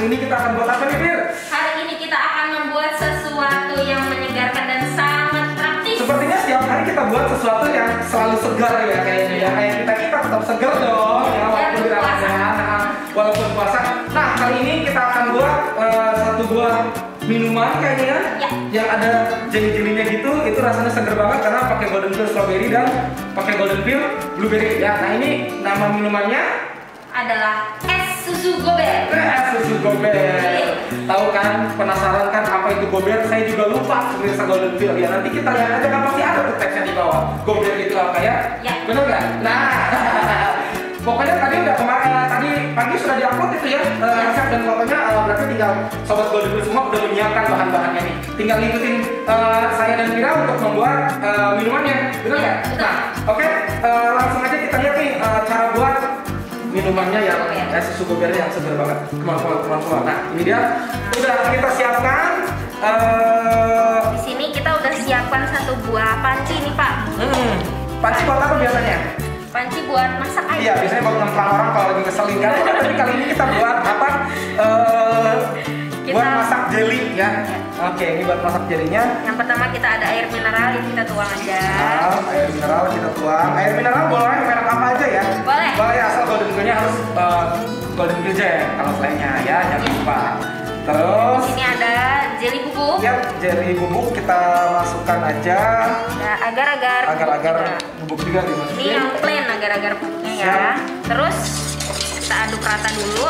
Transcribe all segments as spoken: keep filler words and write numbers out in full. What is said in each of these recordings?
ini kita akan buat apa nih, Fir? Hari ini kita akan membuat sesuatu yang menyegarkan dan sangat praktis. Sepertinya setiap hari kita buat sesuatu yang selalu segar ya kayaknya ya. Kayak kita kita tetap segar dong ya walaupun di Ramadan, walaupun puasa. Nah kali ini kita akan buat uh, satu buah minuman kayaknya ya. Yang ada jelly-jellynya gitu. Itu rasanya segar banget karena pakai golden peel strawberry dan pakai golden peel blueberry ya. Nah ini nama minumannya adalah es susu gober. Es susu gober. Tahu kan, penasaran kan apa itu gober? Saya juga lupa pemirsa golden peel ya. Nanti kita lihat aja kan pasti ada tuh teksnya di bawah. Gober itu apa ya? Ya. Benar nggak? Nah, pokoknya tadi udah kemarin tadi pagi sudah diupload itu ya uh, resep dan fotonya. Uh, berarti tinggal sobat golden peel semua udah menyiapkan bahan-bahannya nih. Tinggal ngikutin uh, saya dan Mira untuk membuat uh, minumannya. Benar nggak? Nah, oke, okay, uh, langsung aja kita lihat nih uh, cara buat minumannya yang es susu gobernya yang segar banget. Kemampuan kemampuan. Nah ini dia udah kita siapkan. Uh, Di sini kita udah siapkan satu buah panci nih Pak. Hmm, panci buat apa biasanya? Panci buat masak air. Iya biasanya buat ngemplang orang kalau lagi keselin kan. Tapi kali ini kita buat apa? Uh, kita... Buat masak jelly ya. Oke ini buat masak jelinya. Yang pertama kita ada air mineral yang kita tuang aja. Nah, air mineral kita tuang. Air mineral boleh merek apa aja ya? Boleh. Boleh asal golden peel-nya harus uh, golden peel jam kalau selainnya ya jangan lupa. Terus ini ada jelly bubuk. Ya, jelly bubuk kita masukkan aja. Ya, agar-agar agar-agar bubuk juga dimasukin. Ini yang plain agar-agar bubuknya ya. Terus kita aduk rata dulu.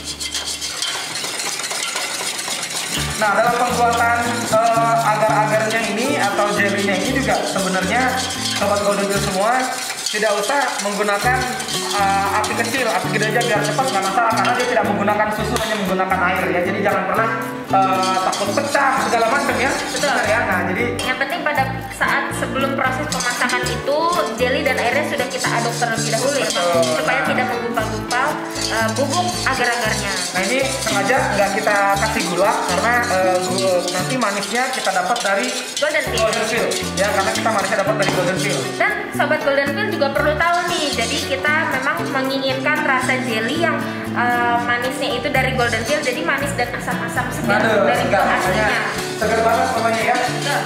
Nah, dalam pembuatan uh, agar-agarnya ini atau jelly-nya ini juga sebenarnya sobat golden peel semua tidak usah menggunakan uh, api kecil, api gede aja biar cepat nggak masalah karena dia tidak menggunakan susu, hanya menggunakan air ya. Jadi jangan pernah uh, takut pecah segala macam ya. Betul ya. Nah, jadi yang penting pada saat sebelum proses pemasakan itu jelly dan airnya sudah kita aduk terlebih dahulu ya, Pak, supaya tidak menggumpal-gumpal uh, bubuk agar-agarnya. Nah ini sengaja nggak kita kasih gula karena uh, gula, nanti manisnya kita dapat dari golden peel. Golden peel ya karena kita manisnya dapat dari golden peel. Dan sobat golden peel juga perlu tahu nih, jadi kita memang menginginkan rasa jelly yang uh, manisnya itu dari golden peel, jadi manis dan asam-asam segar Aduh, dari segar, buah aslinya. Segar banget pokoknya ya. Betul.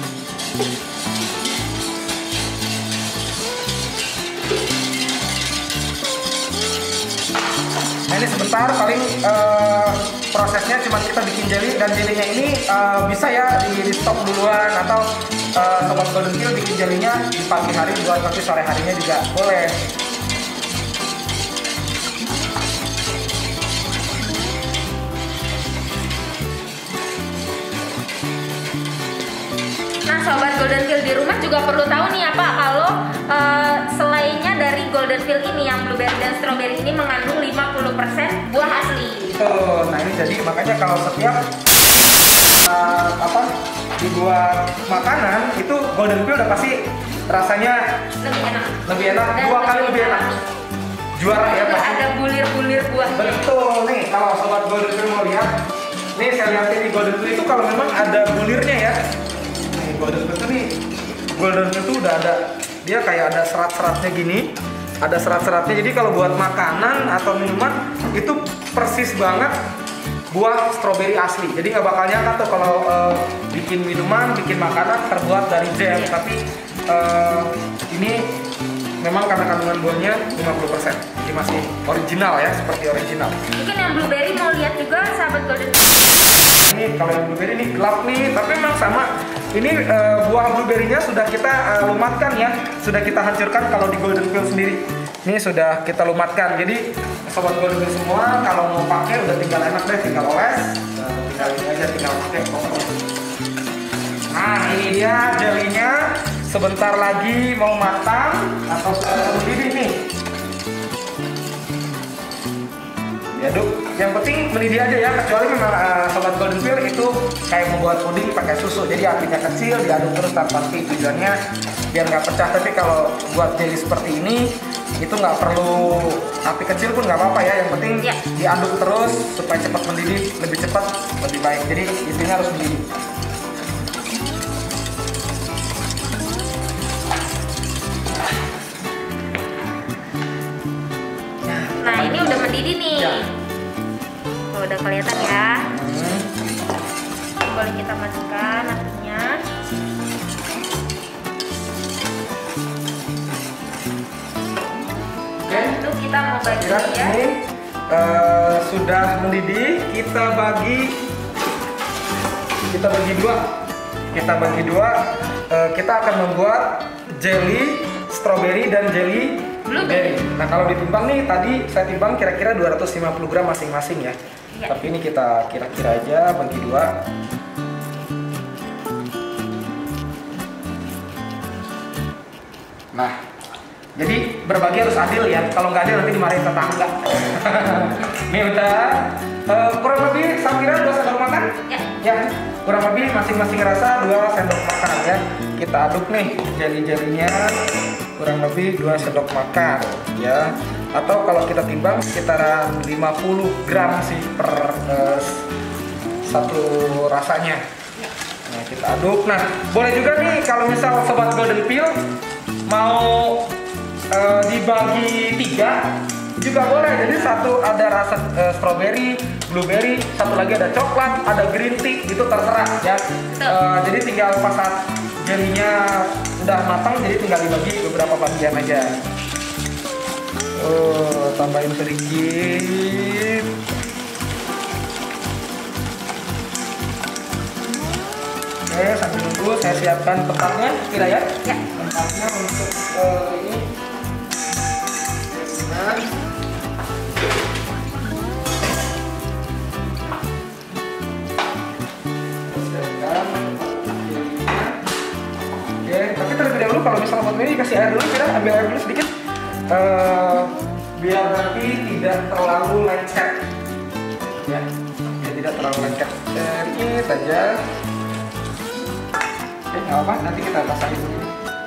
Nah ini sebentar paling uh, prosesnya cuma kita bikin jelly dan jellynya ini uh, bisa ya di, di stop duluan atau uh, sobat golden peel bikin jellynya di pagi hari buat nanti sore harinya juga boleh. Nah sobat golden peel di rumah juga perlu tahu nih apa kalau uh, selainnya dari golden peel ini yang blueberry dan strawberry ini mengandung lima puluh persen buah asli. Tuh, nah ini jadi makanya kalau setiap uh, apa dibuat makanan itu golden peel udah pasti rasanya Lebih enak. lebih enak Dan dua kali lebih enak. alami. Juara ya Juga pasti. ada bulir-bulir buahnya. Betul nih kalau sobat golden peel mau lihat, nih saya lihatin di golden peel itu kalau memang ada bulirnya ya. Nih golden peel itu nih, golden peel itu udah ada, dia kayak ada serat-seratnya gini, ada serat-seratnya. Jadi kalau buat makanan atau minuman itu persis banget buah stroberi asli. Jadi nggak bakal nyangka tuh kalau uh, bikin minuman, bikin makanan terbuat dari jam, tapi uh, ini memang karena kandungan buahnya lima puluh persen. Jadi masih original ya, seperti original. Mungkin yang blueberry mau lihat juga sahabat golden peel. Ini kalau yang blueberry ini gelap nih, tapi memang sama. Ini uh, buah blueberry-nya sudah kita uh, lumatkan ya, sudah kita hancurkan kalau di golden peel sendiri. Ini sudah kita lumatkan. Jadi sobat golden peel semua kalau mau pakai udah tinggal enak deh, tinggal oles, uh, tinggal ini aja, tinggal pakai pokoknya. Nah ini dia jelinya. Sebentar lagi mau matang atau sudah mendidih nih. Diaduk. Yang penting mendidih aja ya, kecuali memang uh, sobat golden peel itu kayak membuat puding pakai susu. Jadi apinya kecil, diaduk terus tanpa api. Tujuannya biar nggak pecah. Tapi kalau buat jelly seperti ini itu nggak perlu api kecil pun nggak apa-apa ya. Yang penting ya. diaduk terus supaya cepat mendidih, lebih cepat lebih baik. Jadi intinya harus mendidih. Nah ini udah mendidih nih. Ya. Tuh udah kelihatan ya. Hmm. Boleh kita matikan apinya. Dan itu kita mau bagi Kira ya. ini uh, sudah mendidih, kita bagi kita bagi dua. Kita bagi dua. Uh, kita akan membuat jelly strawberry dan jelly blueberry. Nah, kalau ditimbang nih tadi saya timbang kira-kira dua ratus lima puluh gram masing-masing ya. Ya. Tapi ini kita kira-kira aja bagi dua. Nah, jadi berbagi harus adil ya. Kalau nggak adil nanti dimarahin tetangga. Ini udah uh, kurang lebih saya kira dua sendok makan. Ya. Ya, kurang lebih masing-masing rasa dua sendok makan ya. Kita aduk nih jeli-jelinya kurang lebih dua sendok makan ya. Atau kalau kita timbang sekitaran lima puluh gram sih per uh, satu rasanya. Nah, kita aduk. Nah, boleh juga nih kalau misal sobat Golden Peel mau uh, dibagi tiga juga boleh. Jadi satu ada rasa uh, strawberry, blueberry, satu lagi ada coklat, ada green tea, itu terserah ya. Uh, jadi tinggal pas saat jelinya udah matang, jadi tinggal dibagi beberapa bagian aja. Oh, tambahin sedikit. Oke, sambil nunggu saya siapkan tempatnya, kira ya? Ya. Tempatnya untuk uh, ini. Nah. Oke, tapi terlebih dahulu kalau misalnya buat ini kasih air dulu, kita ambil air dulu sedikit, uh, biar nanti tidak terlalu lengket, ya, biar tidak terlalu lengket. Sedikit saja. Oke, nggak apa, nanti kita basahin dulu.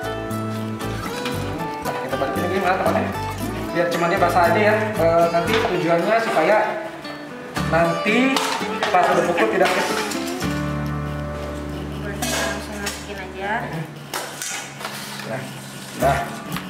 Nah, kita balikin lagi mana tempatnya? Biar cuma dia basah aja ya. E, nanti tujuannya supaya nanti pas udah pukul tidak kes. Boleh kita langsung masukin aja. Nah, nah.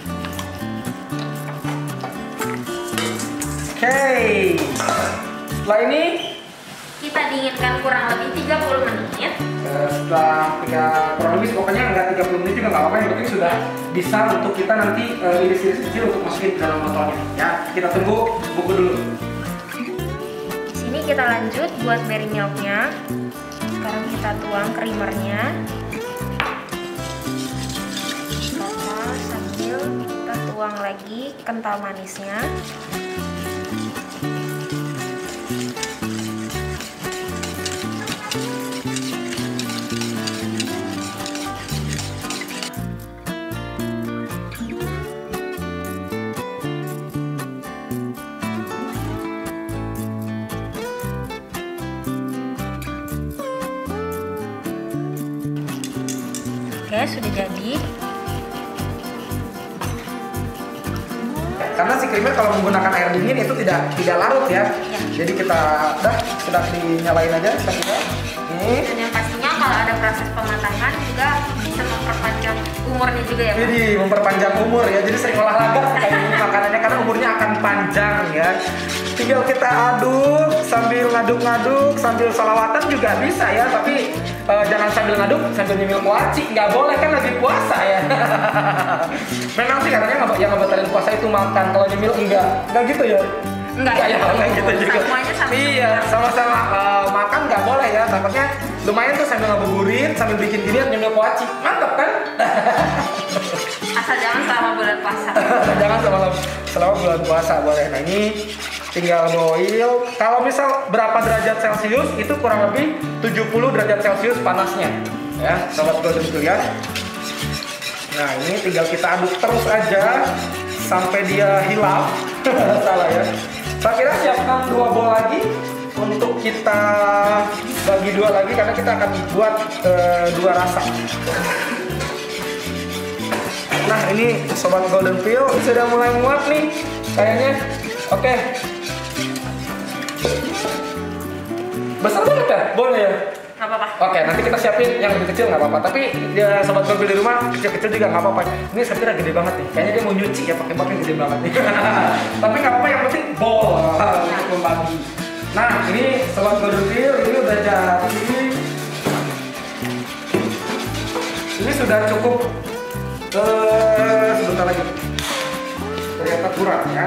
Oke. Setelah ini Kita dinginkan kurang lebih tiga puluh menit. Uh, setelah tiga kurang lebih pokoknya nggak tiga puluh menit juga nggak apa-apa, yang penting sudah bisa untuk kita nanti uh, iris-iris kecil untuk masukin ke dalam botolnya ya. Kita tunggu buku dulu. Di sini kita lanjut buat berry milknya. Sekarang kita tuang creamernya. Sama sambil kita tuang lagi kental manisnya. Oke, sudah jadi. Karena si creamer kalau menggunakan air dingin itu tidak tidak larut ya. Ya. Jadi kita dah sudah dinyalain aja kita. Ini. Dan yang pastinya kalau ada proses pematangan juga bisa memperpanjang umurnya juga ya, Pak? Jadi memperpanjang umur ya. Jadi sering olahraga kayak ini makanannya karena umurnya akan panjang ya. Tinggal kita aduk sambil ngaduk-ngaduk sambil salawatan juga bisa ya. Tapi uh, jangan sambil ngaduk sambil nyemil kuaci, nggak boleh kan lagi puasa ya. Memang sih katanya nggak yang ngebatalin puasa itu makan, kalau nyemil enggak, enggak gitu ya. Enggak ya, enggak gitu juga. Semuanya sama. Iya, sama-sama uh, makan nggak boleh ya. Takutnya lumayan tuh sambil ngabuburit, sambil bikin gini nyemil kuaci, mantap kan? Asal jangan selama bulan puasa. Jangan selama selama bulan puasa boleh. Nah ini tinggal boil. Kalau misal berapa derajat Celcius itu kurang lebih tujuh puluh derajat Celcius panasnya. Ya, sobat Golden Peel ya. Nah ini tinggal kita aduk terus aja sampai dia hilaf. Salah ya. Saya kira siapkan dua bowl lagi untuk kita bagi dua lagi karena kita akan buat uh, dua rasa. Nah ini sobat Golden Peel sudah mulai muat nih kayaknya. Oke. Besar banget ya? Boleh ya? Nggak apa-apa. Oke, nanti kita siapin yang lebih kecil nggak apa-apa. Tapi dia sobat Golden Peel di rumah kecil-kecil juga nggak apa-apa. Ini saya kira gede banget nih. Kayaknya dia mau nyuci ya pakai pakai gede banget nih. Tapi nggak apa-apa, yang penting bowl untuk membagi. Nah, ini sobat golden peel ini udah jadi. Ini sudah cukup. Uh, sebentar lagi. Ternyata kurang ya.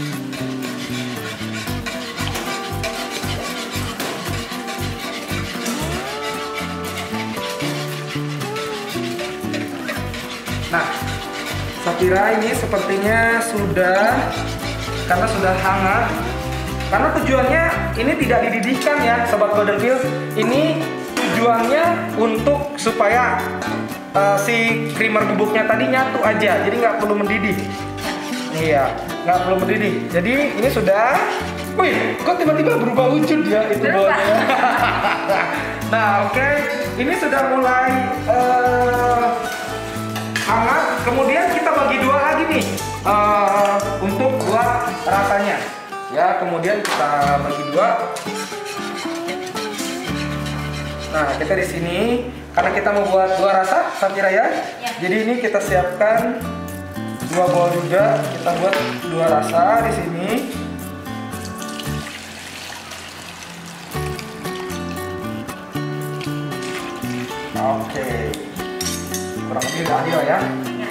Nah, saya kira ini sepertinya sudah, karena sudah hangat. Karena tujuannya ini tidak dididihkan ya, sobat golden peel. Ini tujuannya untuk supaya uh, si creamer bubuknya tadi nyatu aja, jadi nggak perlu mendidih. Iya, nggak perlu mendidih. Jadi ini sudah, wih, kok tiba-tiba berubah wujud ya itu bawahnya. Nah, oke, okay. Ini sudah mulai uh, hangat. Kemudian kita bagi dua lagi nih uh, untuk buat rasanya. Ya, kemudian kita bagi dua. Nah, kita di sini karena kita mau buat dua rasa, Safira ya. Ya. Jadi ini kita siapkan dua bowl juga. Kita buat dua rasa di sini. Oke. Kurang lebih udah adil ya.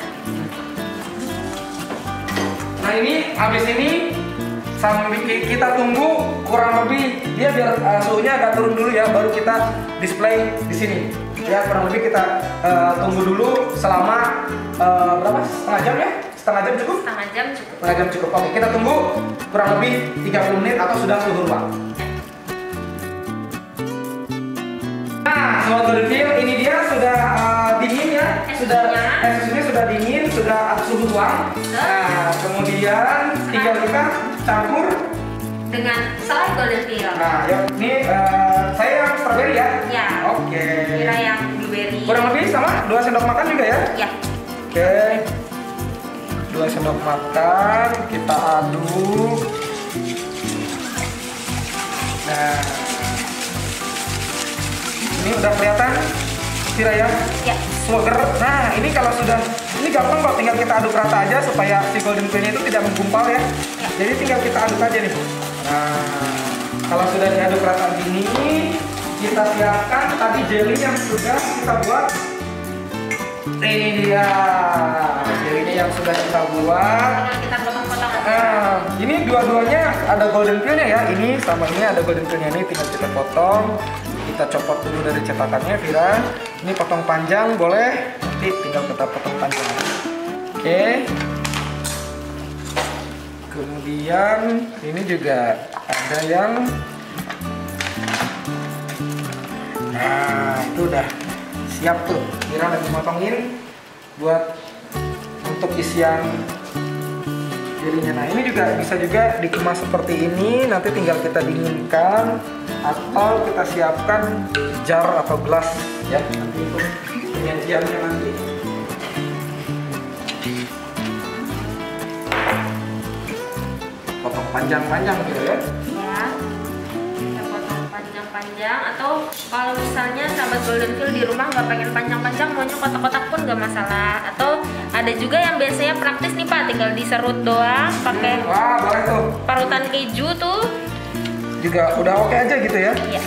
Nah, ini habis ini sambil kita tunggu kurang lebih dia biar uh, suhunya agak turun dulu ya, baru kita display di sini. Ya, kurang lebih kita uh, tunggu dulu selama uh, berapa? Setengah jam ya? Setengah jam cukup? Setengah jam cukup. Setengah jam cukup. Oke, kita tunggu kurang lebih tiga puluh menit atau sudah suhu ruang. Nah, sobat golden peel, ini dia sudah uh, dingin ya, sudah eh, susunya sudah dingin, sudah suhu ruang. Nah, kemudian tinggal kita campur dengan selai golden peel. Nah, ya, ini uh, saya yang strawberry ya. Ya. Oke. Okay. Kira yang blueberry. Kurang lebih sama dua sendok makan juga ya. Ya. Oke. Okay. dua sendok makan kita aduk. Nah, ini udah kelihatan Safira ya. Ya. Sugar. Nah, ini kalau sudah, ini gampang kok, tinggal kita aduk rata aja supaya si golden peelnya itu tidak menggumpal ya. Ya. Jadi tinggal kita aduk aja nih. Nah, kalau sudah diaduk rata gini, kita siapkan tadi jelly yang sudah kita buat. Ini dia jelly yang sudah kita buat. Tinggal kita potong-potong aja. Nah, ini dua-duanya ada golden peelnya ya. Ini sama ini ada golden peelnya, ini tinggal kita potong. Kita copot dulu dari cetakannya, Vira. Ini potong panjang boleh, nanti tinggal kita potong panjang. Oke. Kemudian ini juga ada yang, nah itu udah siap tuh. Vira lagi motongin buat untuk isian jelinya. Nah, ini juga bisa juga dikemas seperti ini, nanti tinggal kita dinginkan atau kita siapkan jar atau gelas ya, nanti untuk penyajiannya nanti. Potong panjang-panjang gitu ya. Ya. Kita potong panjang-panjang, atau kalau misalnya sahabat golden peel di rumah nggak pengen panjang-panjang, maunya kotak-kotak pun nggak masalah. Atau ada juga yang biasanya praktis nih Pak, tinggal diserut doang pakai Wah, boleh tuh. parutan keju tuh. Juga udah oke aja gitu ya. Iya.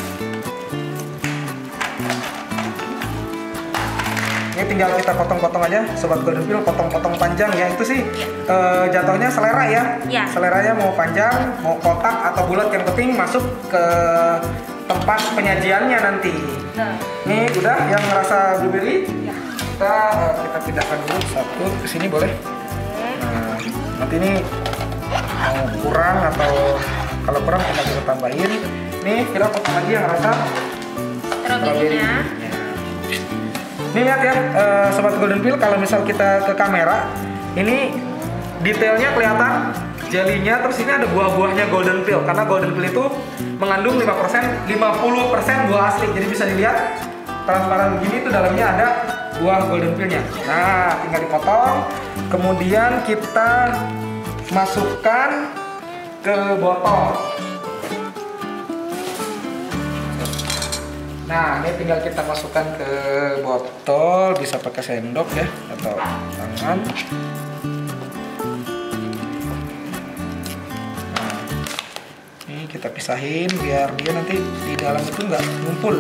Ini tinggal kita potong-potong aja, sobat golden peel, potong-potong panjang ya. Itu sih ya. eh, jatuhnya selera ya. Ya. Seleranya mau panjang, mau kotak atau bulat, yang penting masuk ke tempat penyajiannya nanti. Nah. Ini udah yang ngerasa blueberry. Ya. Kita eh, kita pindahkan dulu satu ke sini boleh. Nah, nanti ini mau kurang atau kalau kurang tinggal kita tambahin. Nih kita potong lagi yang rasa Strawberry-nya. Ya. Nih lihat ya, uh, sobat golden peel, kalau misal kita ke kamera, ini detailnya kelihatan jelinya, terus ini ada buah-buahnya golden peel, karena golden peel itu mengandung lima persen, lima puluh persen buah asli, jadi bisa dilihat transparan begini, itu dalamnya ada buah golden peelnya. Nah, tinggal dipotong, kemudian kita masukkan ke botol. Nah, ini tinggal kita masukkan ke botol, bisa pakai sendok ya atau tangan. Nah, ini kita kita pisahin biar dia nanti di dalam itu nggak ngumpul.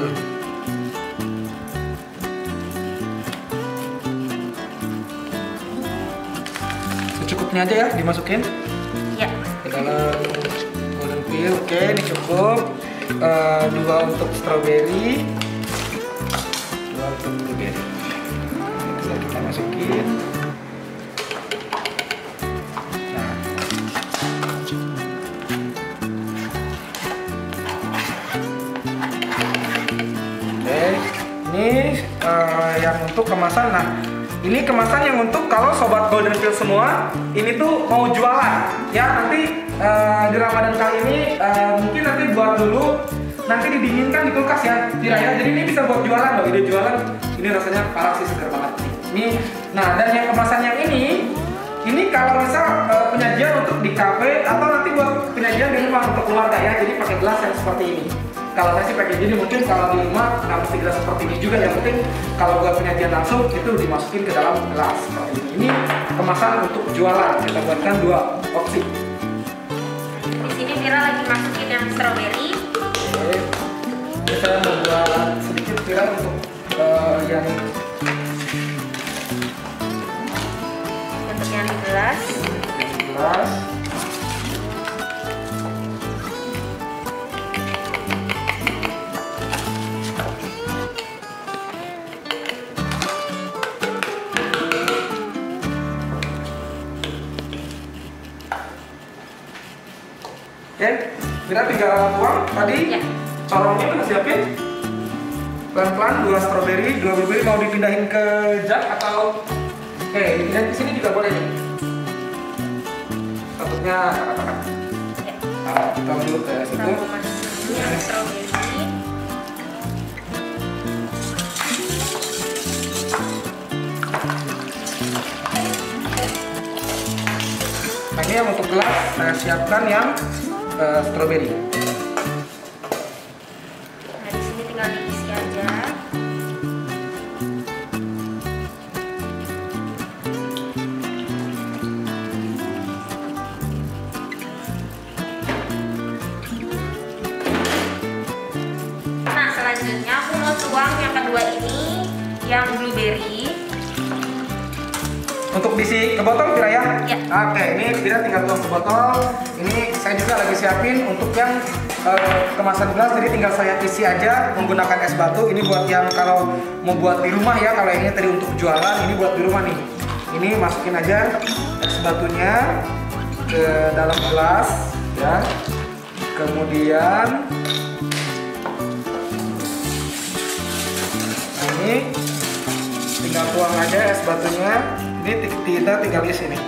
Secukupnya aja ya dimasukin Ya. ke dalam golden peel. Oke, ini cukup. Uh, dua untuk strawberry, dua untuk blueberry. Bisa kita masukin. Nah, oke, ini uh, yang untuk kemasan. Nah, ini kemasan yang untuk kalau sobat golden peel semua ini tuh mau jualan ya, nanti uh, di Ramadan kali ini uh, mungkin nanti buat dulu, nanti didinginkan di kulkas ya, Tira ya. Jadi ini bisa buat jualan loh, ide jualan. Ini rasanya parah sih, segar banget ini. Nah, dan yang kemasan yang ini ini kalau misal uh, penyajian untuk di kafe atau nanti buat penyajian di rumah untuk keluarga ya, jadi pakai gelas yang seperti ini. Kalau saya sih pakai gini, mungkin kalau di rumah nggak mesti gelas seperti ini juga, yang penting kalau buat penyajian langsung itu dimasukin ke dalam gelas seperti ini. Ini kemasan untuk jualan, kita buatkan dua opsi. Di sini Vira lagi masukin yang strawberry. Oke, ini saya mau buat sedikit Vira untuk uh, yang Untuk yang di gelas. gelas. Oke, Vira tinggal tuang tadi. Ya. Corongnya udah siapin. Pelan-pelan dua strawberry, dua blueberry mau dipindahin ke jug atau oke, dipindahin ke sini juga boleh nih. Satunya katakan. Ya. Nah, kita dulu ke situ. Kita mau masukin yang strawberry. Nah, ini yang untuk gelas saya siapkan yang uh, strawberry. Nah, di sini tinggal diisi aja. Nah, selanjutnya aku mau tuang yang kedua ini, yang blueberry. Untuk diisi ke botol Vira ya? Ya. Oke, ini Vira tinggal tuang ke botol. Ini saya juga lagi siapin untuk yang uh, kemasan gelas, jadi tinggal saya isi aja menggunakan es batu. Ini buat yang kalau mau buat di rumah ya, kalau ini tadi untuk jualan, ini buat di rumah nih. Ini masukin aja es batunya ke dalam gelas ya. Kemudian nah ini tinggal tuang aja es batunya. Ini kita tinggal isi nih.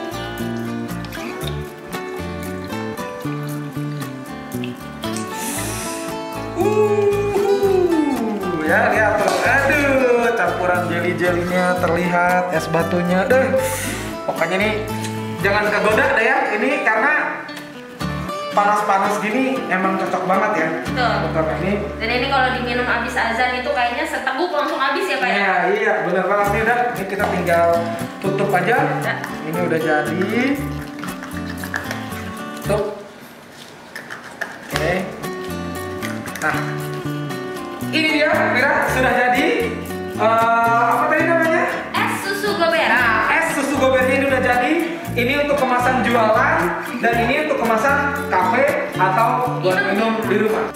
Uh, ya lihat tuh, aduh, campuran jelly-jellynya terlihat, es batunya, deh. Pokoknya nih jangan kegoda deh ya. Ini karena panas-panas gini emang cocok banget ya. Betul. Untuk ini. Dan ini kalau diminum habis azan itu kayaknya seteguk langsung habis ya Pak ya? Iya, iya, bener banget nih udah. Ini kita tinggal tutup aja. Ya. Ini udah jadi. Tutup. Oke. Nah, ini dia, Vira sudah jadi. Uh, apa tadi namanya? Es susu gober. Nah, es susu gobernya ini udah jadi. Ini untuk kemasan jualan dan ini untuk kemasan kafe atau buat minum di rumah.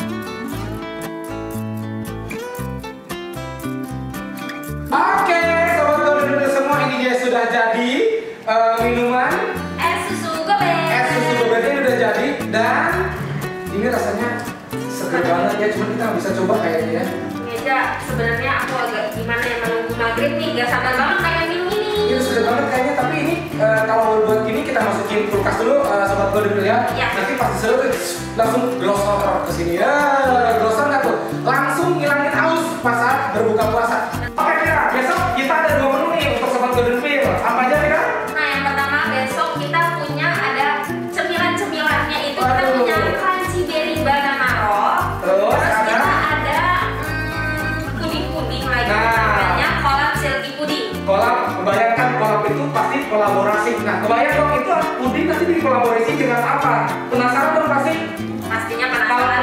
Oke, sobat golden peel semua, ini dia sudah jadi uh, minuman Es susu gober. es susu gobernya udah jadi dan ini rasanya segar banget ya. Cuma kita nggak bisa coba kayaknya ya. Meja, sebenarnya aku agak gimana ya menunggu maghrib nih, gak sabar banget pengen minum ini. Ini segar banget kayaknya, tapi ini uh, kalau buat gini kita masukin kulkas dulu, uh, sobat golden peel ya. Ya. Nanti pas diserut langsung glosor ke sini ya. Glosor nggak tuh? Langsung ngilangin haus pas saat berbuka puasa. Oke Vira, besok kita ada dua menu nih untuk sobat golden peel. Apa aja Vira? Nah, yang pertama besok kita punya ada cemilan-cemilannya itu kita Waduh. punya crunchy berry banana roll. Terus Terus ada? kita ada hmm, puding-puding lagi Nah. namanya kolak silky puding. Kolak, kebayangkan kolak itu pasti kolaborasi. Nah, kebayang dong itu puding nanti dikolaborasi dengan apa? Penasaran dong pasti? Pastinya Kalau penasaran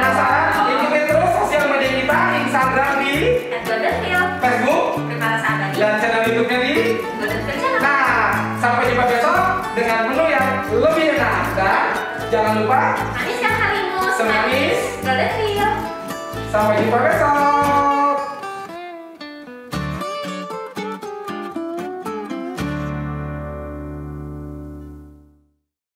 lupa manis yang halimus, semanis golden wheel. Sampai jumpa besok.